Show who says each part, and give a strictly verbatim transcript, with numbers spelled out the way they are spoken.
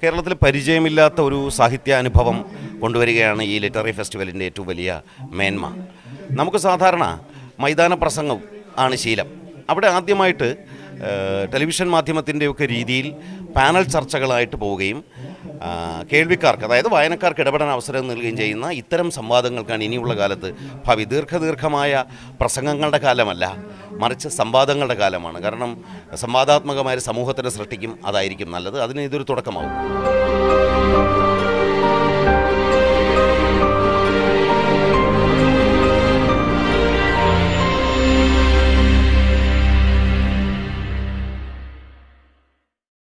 Speaker 1: കേരളത്തിൽ പരിചയമില്ലാത്ത ഒരു സാഹിത്യാനുഭവം കൊണ്ടുവരികയാണ് ഈ ലിറ്റററി ഫെസ്റ്റിവലിൻ്റെ ഏറ്റവും വലിയ മേന്മ. നമുക്ക് സാധാരണ മൈതാന പ്രസംഗം ആണ് ശീലം. അവിടെ ആദ്യമായിട്ട് ടെലിവിഷൻ മാധ്യമത്തിൻ്റെയൊക്കെ രീതിയിൽ പാനൽ ചർച്ചകളായിട്ട് പോവുകയും കേൾവിക്കാർക്ക്, അതായത് വായനക്കാർക്ക് ഇടപെടാൻ അവസരം നൽകുകയും ചെയ്യുന്ന ഇത്തരം സംവാദങ്ങൾക്കാണ് ഇനിയുള്ള കാലത്ത് ഭാവി. ദീർഘദീർഘമായ പ്രസംഗങ്ങളുടെ കാലമല്ല, മറിച്ച് സംവാദങ്ങളുടെ കാലമാണ്. കാരണം സംവാദാത്മകമായ സമൂഹത്തിനെ സൃഷ്ടിക്കും, അതായിരിക്കും നല്ലത്. അതിന് ഇതൊരു തുടക്കമാവും.